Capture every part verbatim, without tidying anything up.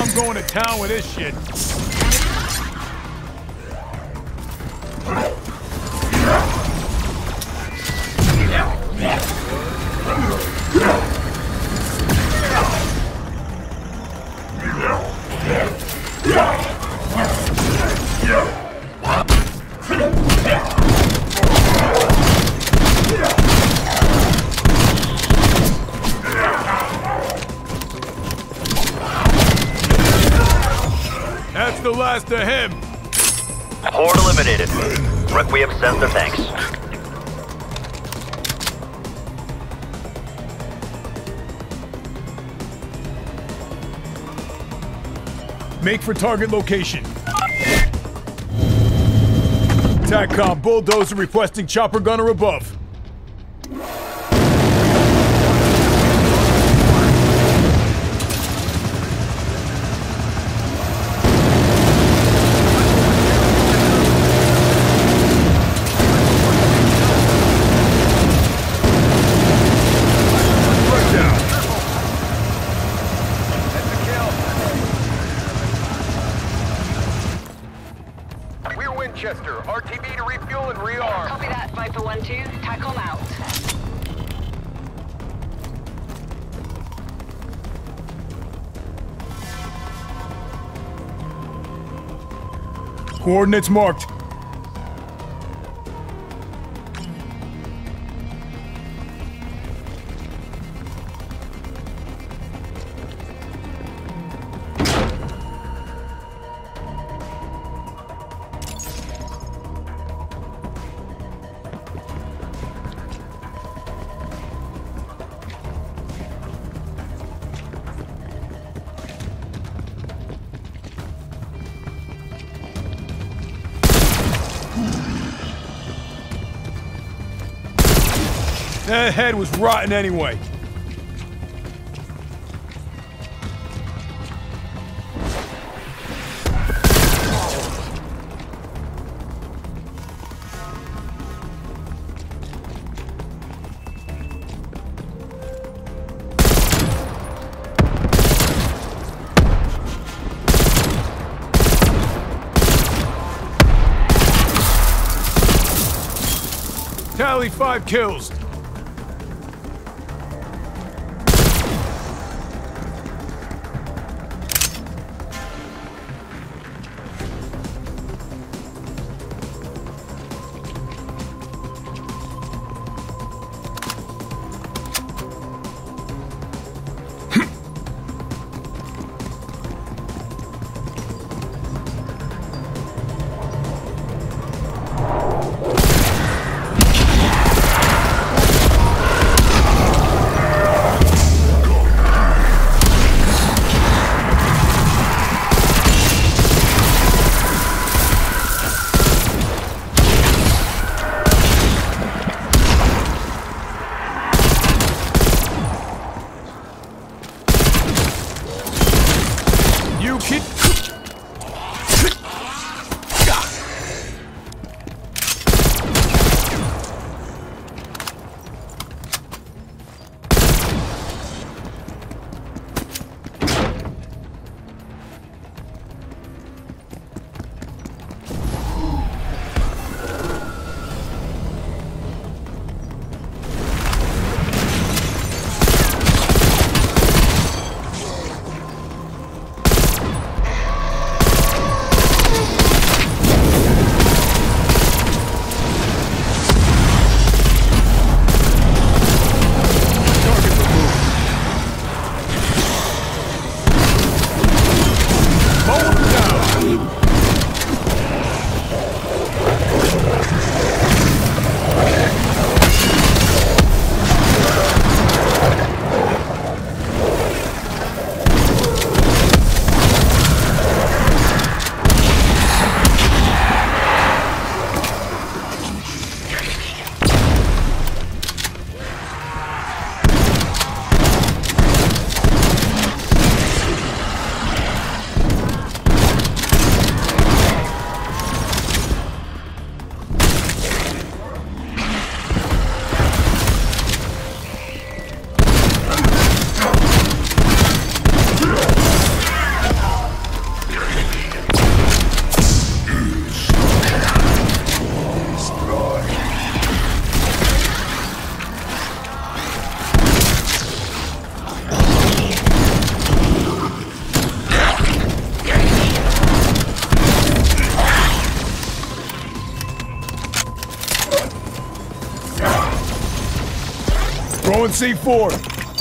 I'm going to town with this shit. That's the last of him. Horde eliminated. Requiem sends their thanks. Make for target location. TACCOM, bulldozer requesting chopper gunner above. Winchester, R T B to refuel and rearm. Copy that, Viper one two. TACCOM out. Coordinates marked. That head was rotten anyway. Tally five kills. Throwing C four.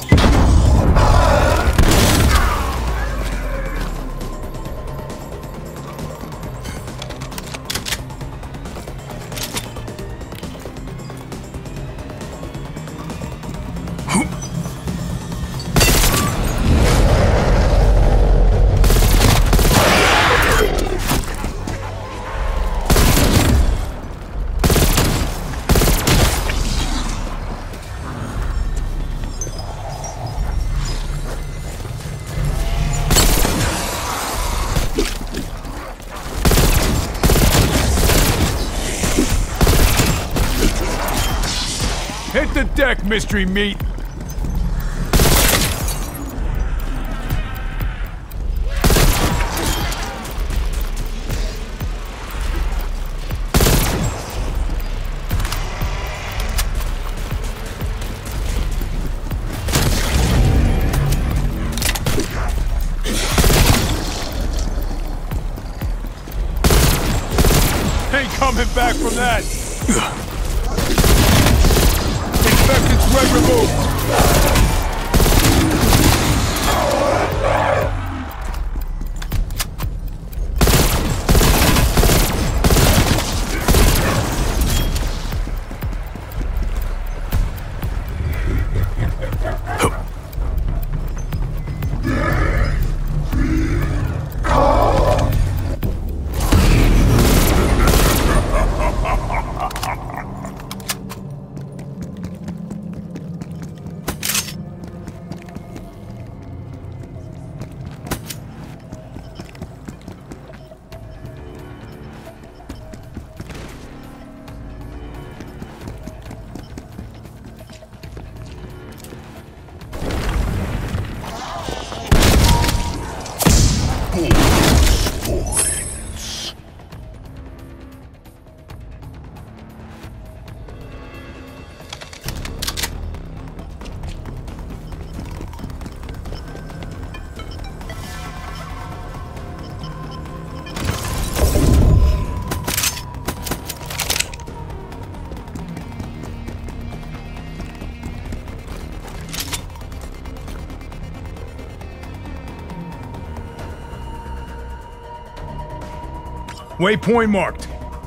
Hit the deck, mystery meat! Ain't coming back from that! Infected threat removed! Waypoint marked.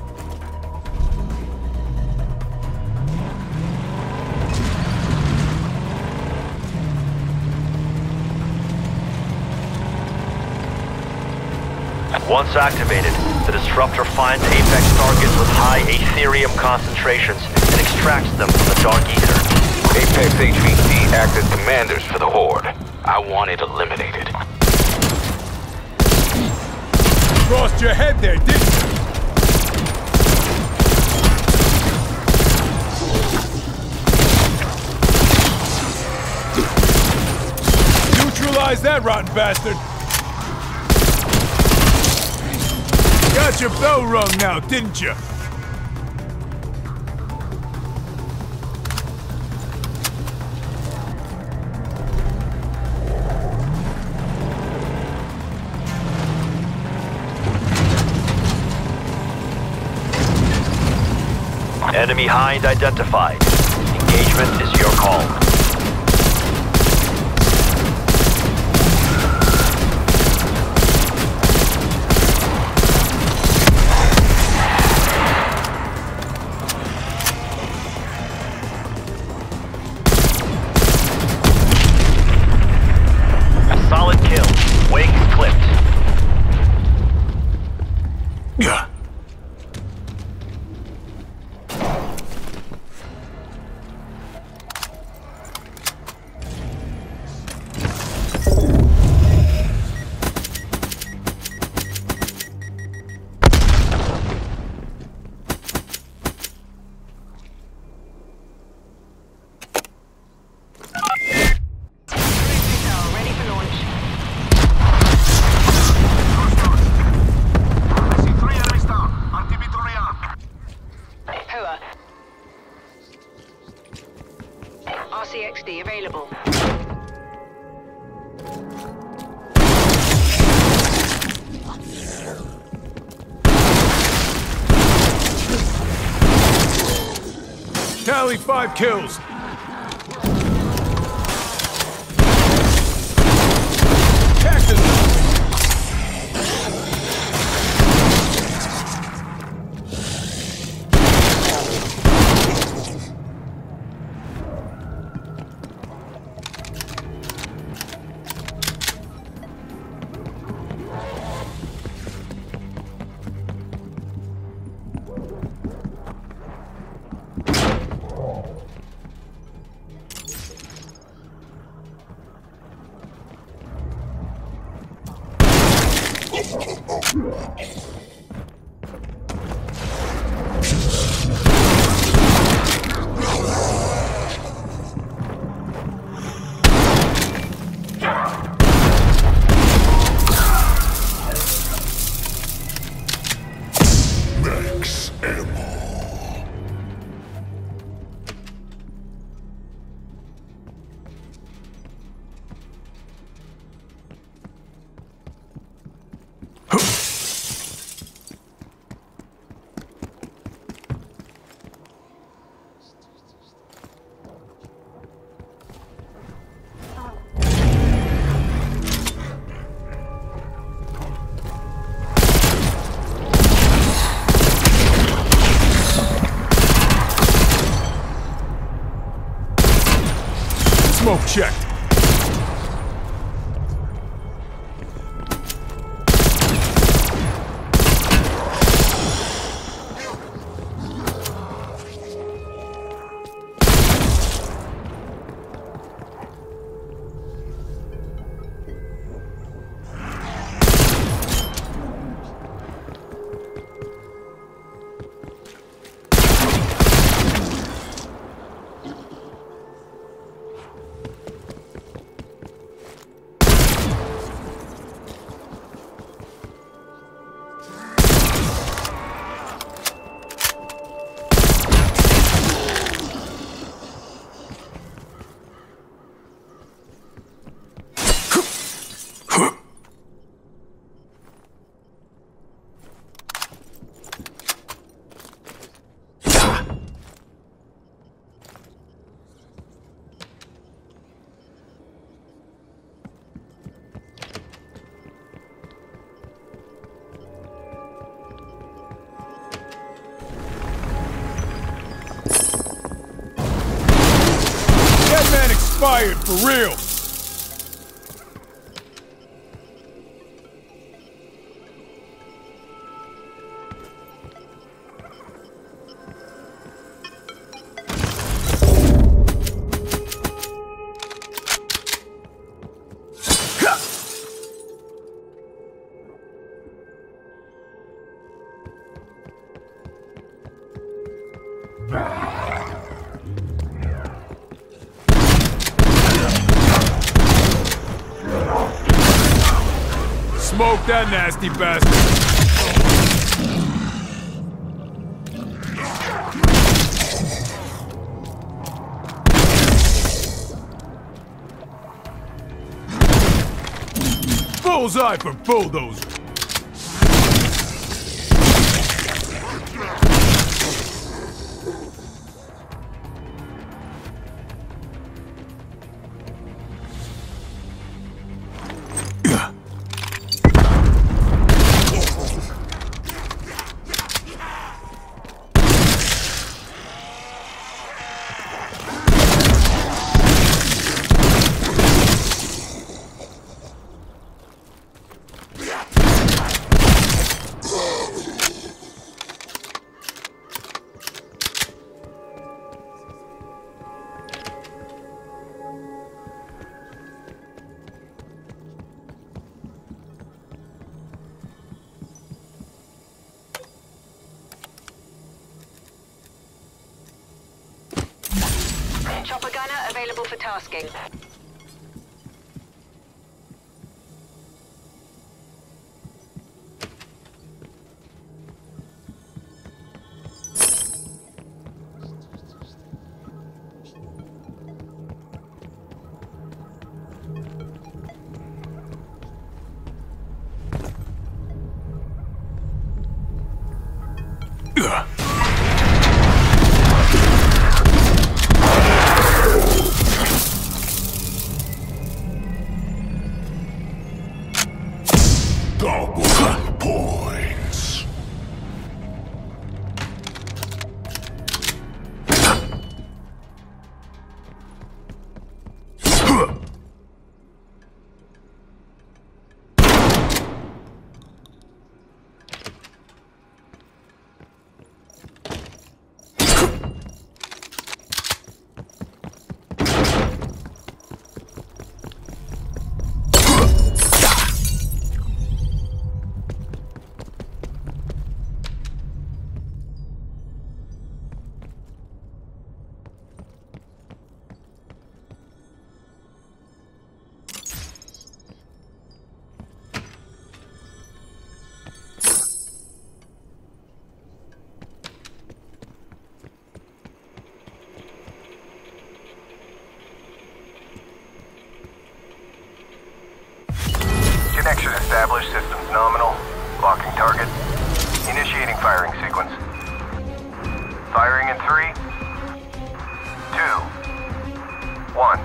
Once activated, the disruptor finds Apex targets with high Aetherium concentrations and extracts them from the Dark Ether. Apex H V C act as commanders for the Horde. I want it eliminated. Crossed your head there, didn't you? Neutralize that rotten bastard! Got your bell rung now, didn't you? Enemy Hind identified. Engagement is your call. A solid kill. Wings clipped. Yeah. R C X D available. Tally five kills. Smoke checked. Expired for real. Smoke that nasty bastard. Bullseye for bulldozer. Chopper gunner available for tasking. Ugh. Double points. Connection established, systems nominal. Locking target. Initiating firing sequence. Firing in three, two, one.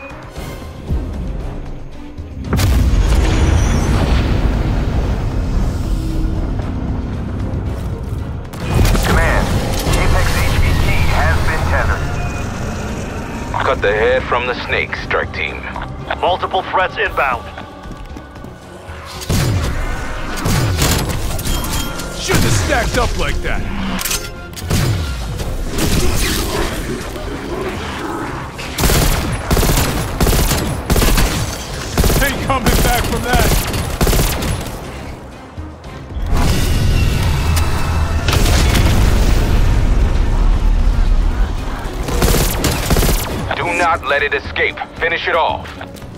Command, Apex H V T has been tethered. Cut the head from the snake, strike team. Multiple threats inbound. Shouldn't have stacked up like that. Ain't coming back from that. Do not let it escape. Finish it off.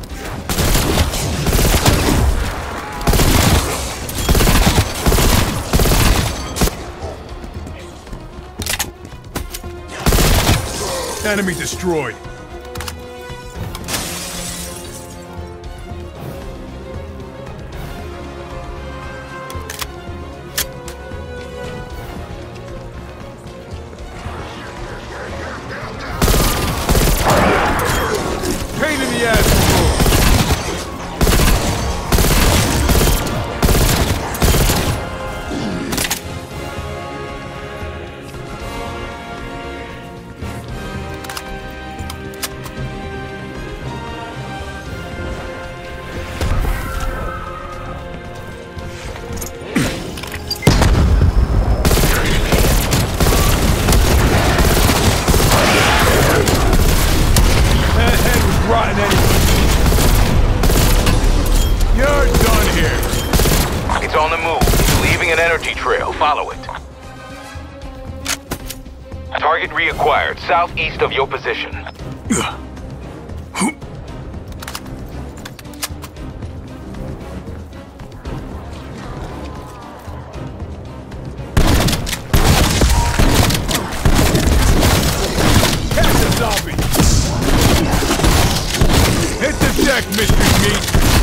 Enemy destroyed. Pain in the ass. Follow it. Target reacquired, southeast of your position. Catch a zombie! Hit the deck, Mystery Meat!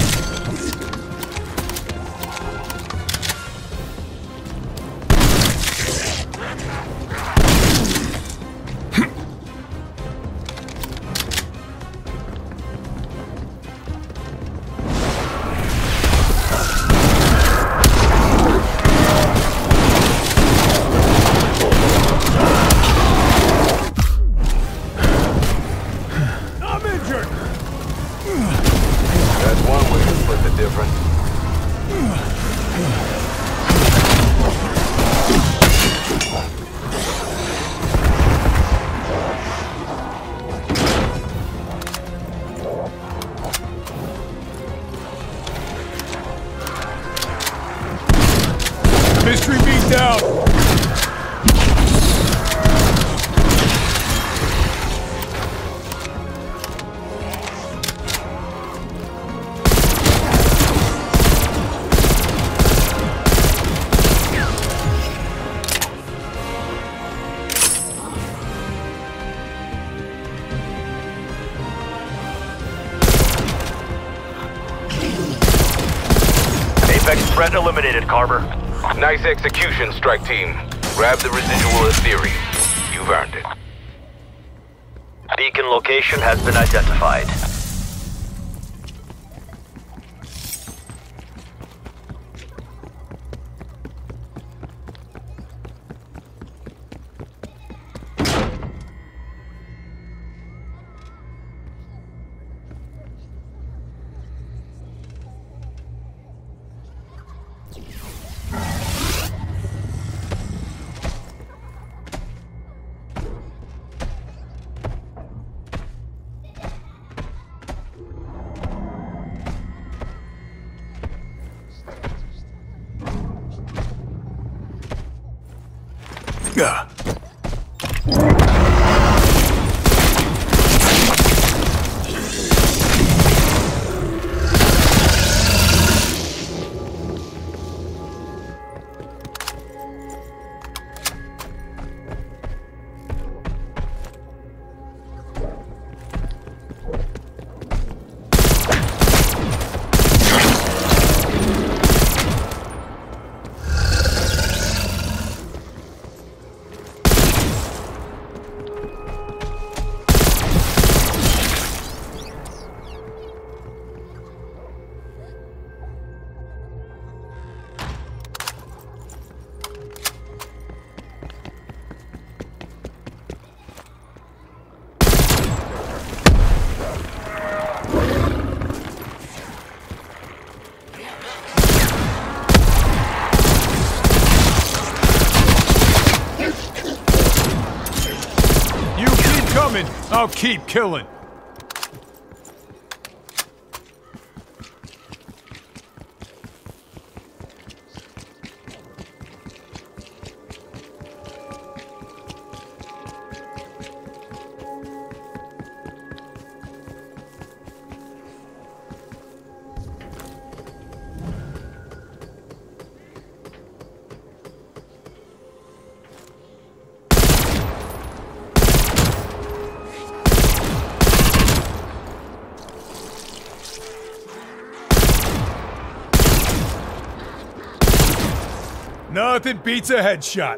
That's one way to split the difference. Mystery Meat down! Apex threat eliminated, Carver. Nice execution, strike team. Grab the residual Ethereum. You've earned it. Beacon location has been identified. Gah. I'll keep killing. Nothing beats a headshot.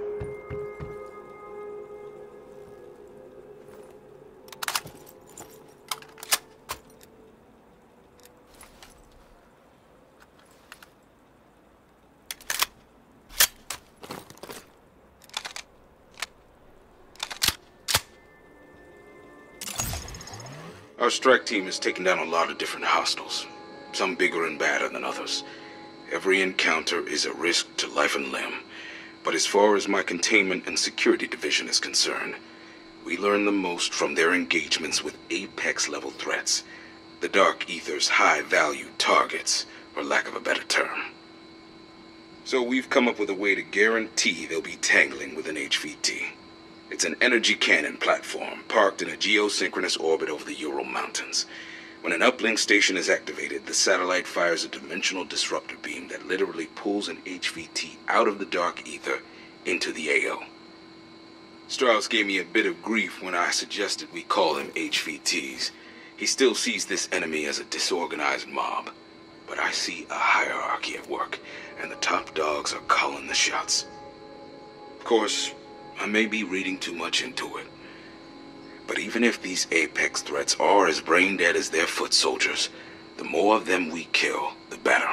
Our strike team has taken down a lot of different hostiles, some bigger and badder than others. Every encounter is a risk to life and limb, but as far as my containment and security division is concerned, we learn the most from their engagements with Apex-level threats, the Dark Aether's high-value targets, for lack of a better term. So we've come up with a way to guarantee they'll be tangling with an H V T. It's an energy cannon platform parked in a geosynchronous orbit over the Ural Mountains. When an uplink station is activated, the satellite fires a dimensional disruptor beam that literally pulls an H V T out of the Dark Aether into the A O. Strauss gave me a bit of grief when I suggested we call them H V Ts. He still sees this enemy as a disorganized mob. But I see a hierarchy at work, and the top dogs are calling the shots. Of course, I may be reading too much into it. But even if these Apex threats are as brain-dead as their foot soldiers, the more of them we kill, the better.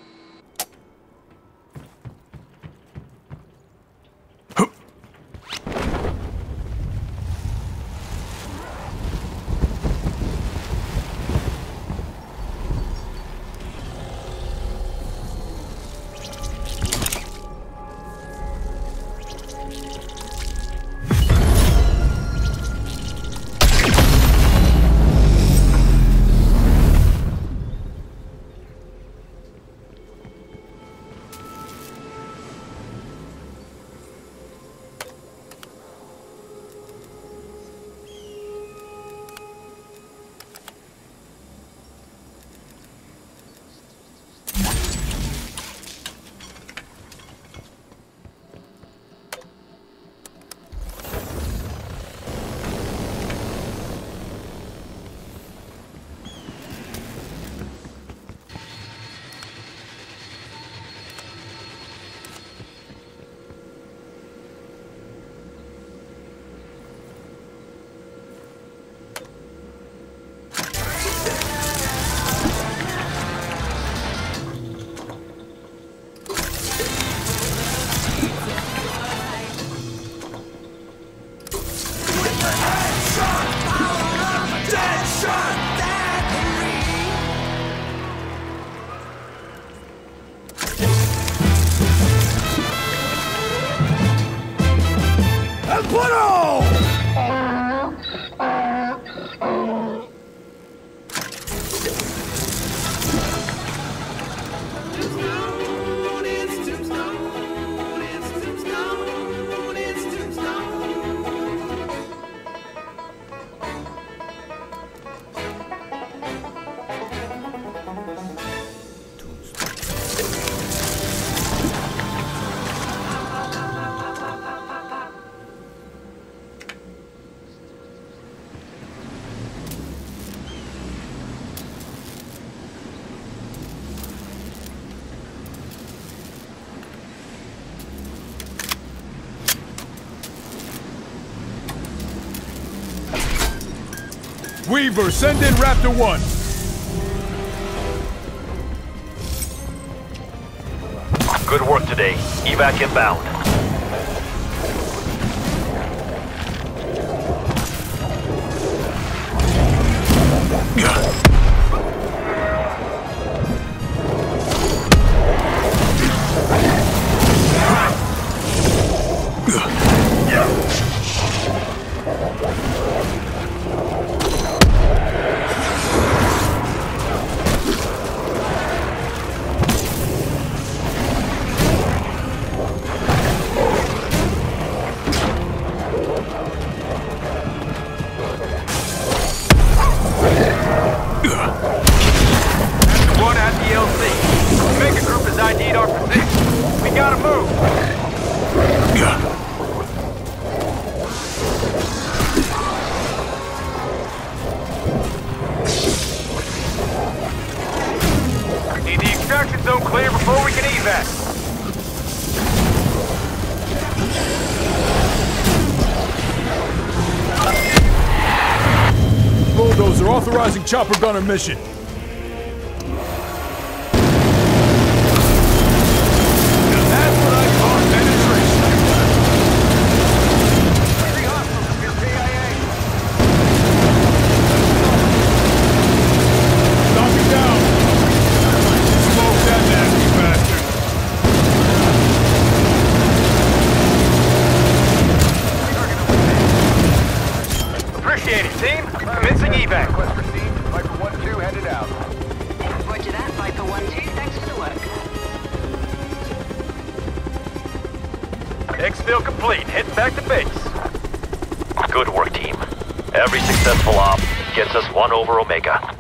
Weaver, send in Raptor one. Good work today. Evac inbound. Need the extraction zone clear before we can evac. Bulldozer authorizing chopper gunner mission. Now that's what I call penetration. Three hostiles appear K I A. Knock him down. Smoke that nasty bastard. Appreciate it, team. Commencing evac. Request received. Viper one two headed out. Roger that, Viper one two. Thanks for the work. Exfil complete. Heading back to base. Good work, team. Every successful op gets us one over Omega.